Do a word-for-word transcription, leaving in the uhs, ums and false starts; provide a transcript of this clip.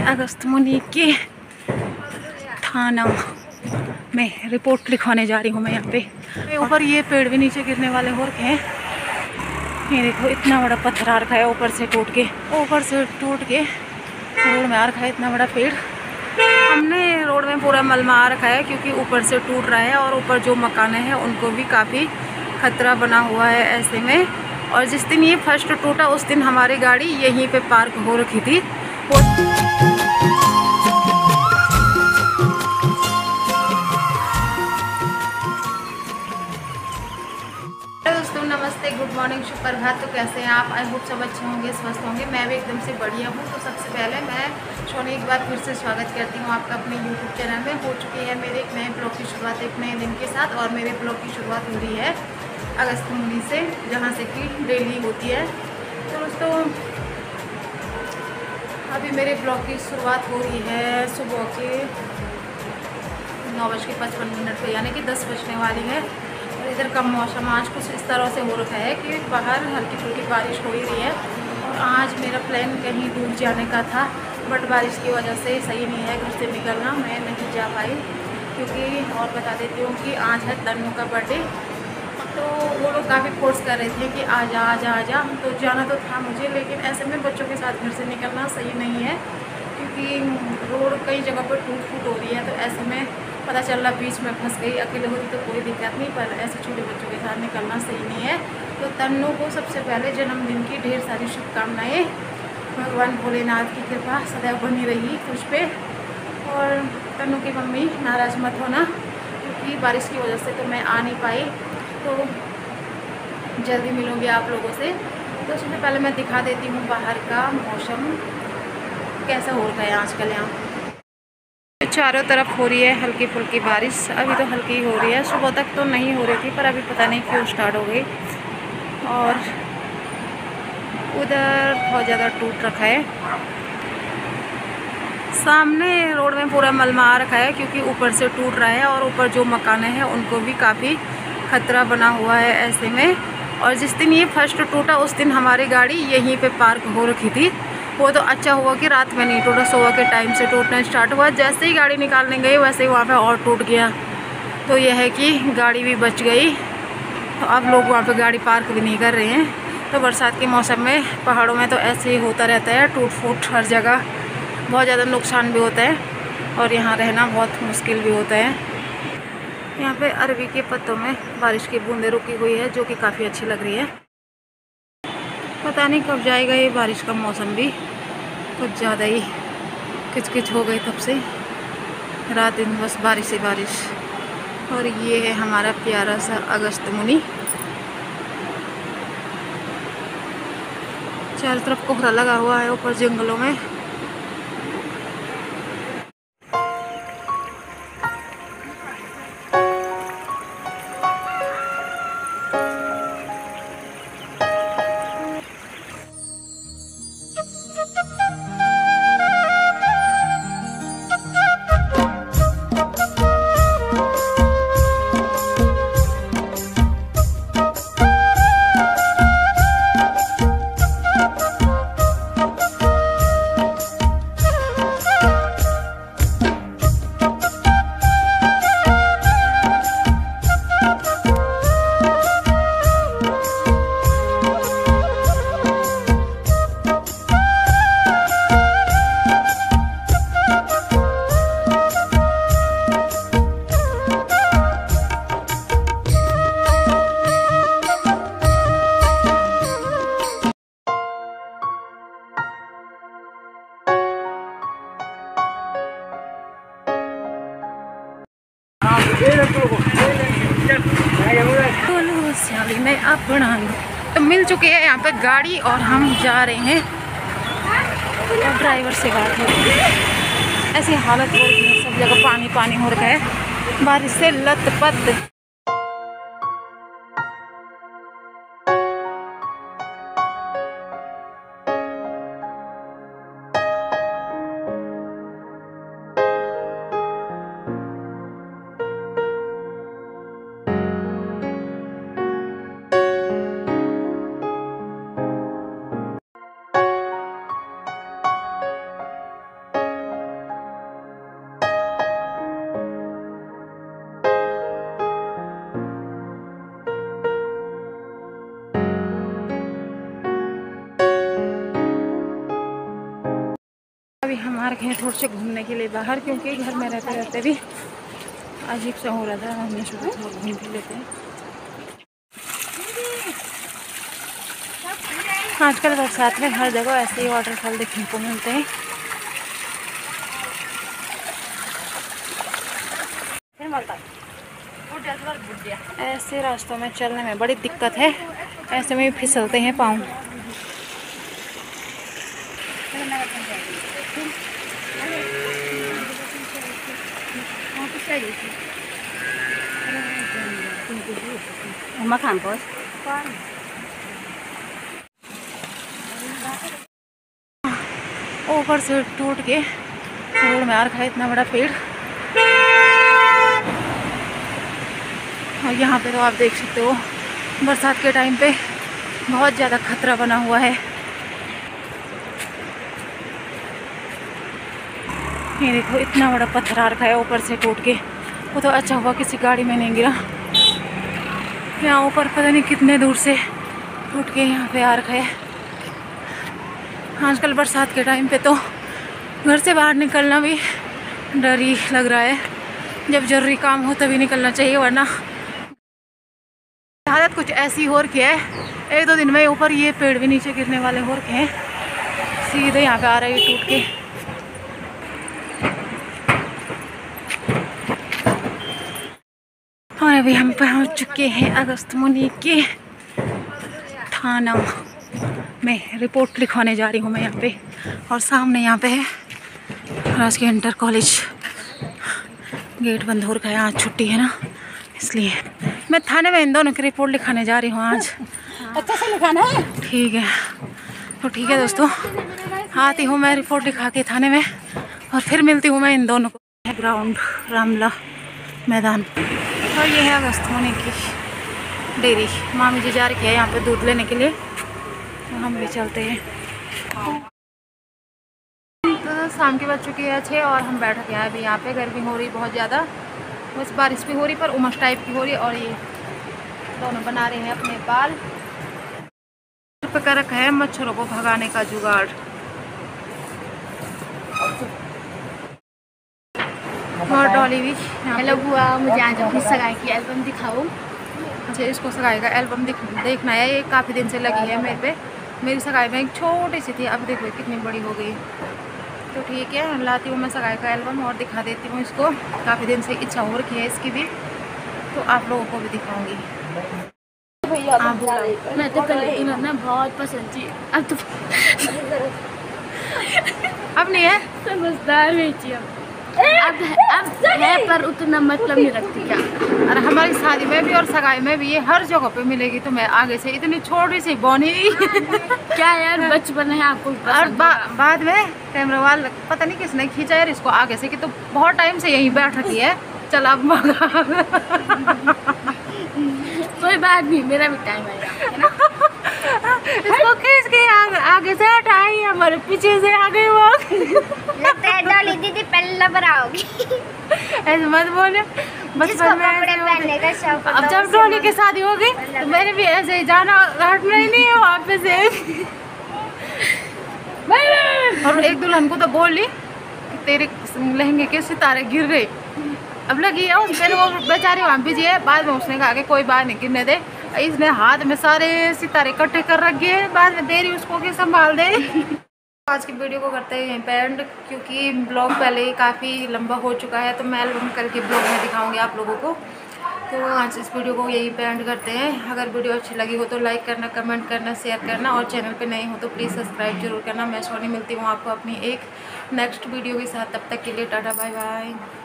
अगस्त मुनि के थाना में रिपोर्ट लिखवाने जा रही हूँ मैं। यहाँ पे ऊपर ये पेड़ भी नीचे गिरने वाले हो रखे हैं। ये देखो इतना बड़ा पत्थर आ रखा है ऊपर से टूट के ऊपर से टूट के रोड में आ रखा है इतना बड़ा पेड़। हमने रोड में पूरा मलमा आ रखा है क्योंकि ऊपर से टूट रहा है और ऊपर जो मकान है उनको भी काफ़ी खतरा बना हुआ है ऐसे में। और जिस दिन ये फर्स्ट टूटा उस दिन हमारी गाड़ी यहीं पे पार्क हो रखी थी। दोस्तों नमस्ते, गुड मॉर्निंग, सुप्रभात। तो कैसे हैं आप? आई होप सब अच्छे होंगे, स्वस्थ होंगे। मैं भी एकदम से बढ़िया हूँ। तो सबसे पहले मैं सोनी एक बार फिर से स्वागत करती हूँ आपका अपने यूट्यूब चैनल में। हो चुकी है मेरे एक नए ब्लॉग की शुरुआत एक नए दिन के साथ। और मेरे ब्लॉग की शुरुआत हो रही है अगस्त मुनि से, जहाँ से कि डेली होती है। तो दोस्तों अभी मेरे ब्लॉग की शुरुआत हो रही है सुबह के नौ बज के पचपन मिनट पर, यानी कि दस बजने वाली है। और इधर का मौसम आज कुछ इस तरह से हो रखा है कि बाहर हल्की फुल्की बारिश हो ही रही है। और आज मेरा प्लान कहीं दूर जाने का था, बट बारिश की वजह से सही नहीं है घर से निकलना, मैं नहीं जा पाई। क्योंकि और बता देती हूँ कि आज है तन्नू का बर्थडे। तो वो लोग काफ़ी फोर्स कर रहे थे कि आ जा आ जा आ जा। तो जाना तो था मुझे, लेकिन ऐसे में बच्चों के साथ घर से निकलना सही नहीं है क्योंकि रोड कई जगह पर टूट फूट हो रही है। तो ऐसे में पता चल रहा बीच में फंस गई। अकेले होती तो कोई दिक्कत नहीं, पर ऐसे छोटे बच्चों के साथ निकलना सही नहीं है। तो तन्नू को सबसे पहले जन्मदिन की ढेर सारी शुभकामनाएँ। भगवान भोलेनाथ की कृपा सदैव बनी रही उस पर। और तन्नू की मम्मी नाराज़ मत होना क्योंकि बारिश की वजह से तो मैं आ नहीं पाई। तो जल्दी मिलूँगी आप लोगों से। तो उससे पहले मैं दिखा देती हूँ बाहर का मौसम कैसा हो रहा है आजकल। यहाँ चारों तरफ हो रही है हल्की फुल्की बारिश। अभी तो हल्की ही हो रही है, सुबह तक तो नहीं हो रही थी, पर अभी पता नहीं क्यों स्टार्ट हो गई। और उधर बहुत ज़्यादा टूट रखा है। सामने रोड में पूरा मलमा आ रखा है क्योंकि ऊपर से टूट रहा है और ऊपर जो मकान है उनको भी काफ़ी खतरा बना हुआ है ऐसे में। और जिस दिन ये फर्स्ट टूटा उस दिन हमारी गाड़ी यहीं पे पार्क हो रखी थी। वो तो अच्छा हुआ कि रात में नहीं टूटा, सुबह के टाइम से टूटना स्टार्ट हुआ। जैसे ही गाड़ी निकालने गई वैसे ही वहाँ पे और टूट गया। तो यह है कि गाड़ी भी बच गई। तो अब लोग वहाँ पे गाड़ी पार्क भी नहीं कर रहे हैं। तो बरसात के मौसम में पहाड़ों में तो ऐसे ही होता रहता है, टूट फूट हर जगह, बहुत ज़्यादा नुकसान भी होता है और यहाँ रहना बहुत मुश्किल भी होता है। यहाँ पे अरबी के पत्तों में बारिश की बूंदें रुकी हुई है जो कि काफ़ी अच्छी लग रही है। पता नहीं कब जाएगा ये बारिश का मौसम भी, कुछ ज़्यादा ही किचकिच हो गई तब से, रात दिन बस बारिश ही बारिश। और ये है हमारा प्यारा सा अगस्त मुनि। चारों तरफ कोहरा लगा हुआ है ऊपर जंगलों में। में अपना तो मिल चुके हैं यहाँ पे गाड़ी और हम जा रहे हैं। और ड्राइवर से बात हो रही है। ऐसी हालत हो रही है, सब जगह पानी पानी हो रखा है बारिश से लथपथ। आ रखे हैं थोड़े से घूमने के लिए बाहर, क्योंकि घर में रहते रहते भी अजीब सा हो रहा था। हमने सोचा थोड़ा घूम फिर लेते हैं। आजकल बरसात में हर जगह ऐसे ही वाटरफॉल देखने को मिलते हैं। ऐसे रास्तों में चलने में बड़ी दिक्कत है, ऐसे में फिसलते हैं पाँव। मखान पर ऊपर से टूट के रोड में आ रखा है इतना बड़ा पेड़। और यहाँ पे तो आप देख सकते हो बरसात के टाइम पे बहुत ज़्यादा खतरा बना हुआ है। ये देखो इतना बड़ा पत्थर आ रखा है ऊपर से टूट के। वो तो अच्छा हुआ किसी गाड़ी में नहीं गिरा। यहाँ ऊपर पता नहीं कितने दूर से टूट के यहाँ पे आ रखा है। आजकल बरसात के टाइम पे तो घर से बाहर निकलना भी डर ही लग रहा है। जब जरूरी काम हो तभी निकलना चाहिए, वरना हालत कुछ ऐसी हो रखी है। एक दो दिन में ऊपर ये पेड़ भी नीचे गिरने वाले हो रखे हैं। सीधे यहाँ पे आ रहा है ये टूट के। और अभी हम पहुँच चुके हैं अगस्त्यमुनि के थाना में। रिपोर्ट लिखवाने जा रही हूँ मैं यहाँ पे। और सामने यहाँ पे है राजकीय इंटर कॉलेज। गेट बंद हो रखा है, आज छुट्टी है ना, इसलिए मैं थाने में इन दोनों की रिपोर्ट लिखाने जा रही हूँ आज। अच्छा से लिखाना है। ठीक है, तो ठीक है दोस्तों, आती हूँ मैं रिपोर्ट लिखा के थाने में और फिर मिलती हूँ मैं इन दोनों को। ग्राउंड रामला मैदान। और ये है अगस्त्यमुनि की डेयरी। मामी जी जा रही है यहाँ पे दूध लेने के लिए, तो हम भी चलते हैं। तो शाम की बज चुकी है छः और हम बैठ गए हैं अभी यहाँ पे। गर्मी हो रही बहुत ज़्यादा, बस बारिश भी हो रही पर उमस टाइप की हो रही है। और ये दोनों बना रहे हैं अपने बाल। पे कर रखा है मच्छरों को भगाने का जुगाड़। और डॉली भी। हेलो बुआ, मुझे आज अपनी सगाई की एल्बम दिखाओ। अच्छा, इसको सगाई का एल्बम दिख देखना है। ये काफ़ी दिन से लगी है मेरे पे। मेरी सगाई में एक छोटी सी थी, अब देखो कितनी बड़ी हो गई। तो ठीक है, लाती हूँ मैं सगाई का एल्बम और दिखा देती हूँ इसको। काफ़ी दिन से इच्छा हो रखी है इसकी भी, तो आप लोगों को भी दिखाऊंगी। आप मैं तो कल इन्होंने बहुत पसंद थी। अब तो अब नहीं है, समझदार बेची। अब अब अब है पर उतना मतलब नहीं रखती क्या। और हमारी शादी में भी और सगाई में भी ये हर जगह पे मिलेगी तुम्हें। आगे से इतनी छोटी सी बौनी क्या यार, बचपन है आपको। और बा, बाद में कैमरा वाला पता नहीं किसने खींचा यार इसको आगे से, कि तो बहुत टाइम से यहीं बैठ रखी है। चल अब कोई बात नहीं, मेरा भी टाइम आएगा ना। इसको खींच के आगे, आगे से हटाई, हमारे पीछे से आगे वो लगता है डॉली दीदी पहले बनाओगी। ऐसे मत बोले, बचपन में ऐसे पहनने का शौक। अब जब डॉली की शादी होगी तो मैंने भी ऐसे ही जाना, हटना ही नहीं है वहाँ पे से। और एक दुल्हन को तो बोल ली कि तेरे लहंगे के सितारे गिर गए। अब लगी है उस पर, वो बेचारी वहाँ बिजी है। बाद में उसने कहा कि कोई बात नहीं गिरने दे। इसने हाथ में सारे सितारे इकट्ठे कर रखे हैं, बाद में दे रही उसको कि संभाल दे। आज की वीडियो को करते हैं यहीं पे एंड, क्योंकि ब्लॉग पहले ही काफ़ी लंबा हो चुका है। तो मैं एल्बम करके ब्लॉग में दिखाऊंगी आप लोगों को। तो आज इस वीडियो को यहीं पे एंड करते हैं। अगर वीडियो अच्छी लगी हो तो लाइक करना, कमेंट करना, शेयर करना, और चैनल पे नए हो तो प्लीज़ सब्सक्राइब जरूर करना। मैं सोनी मिलती हूँ आपको अपनी एक नेक्स्ट वीडियो के साथ। तब तक के लिए टाटा बाय बाय।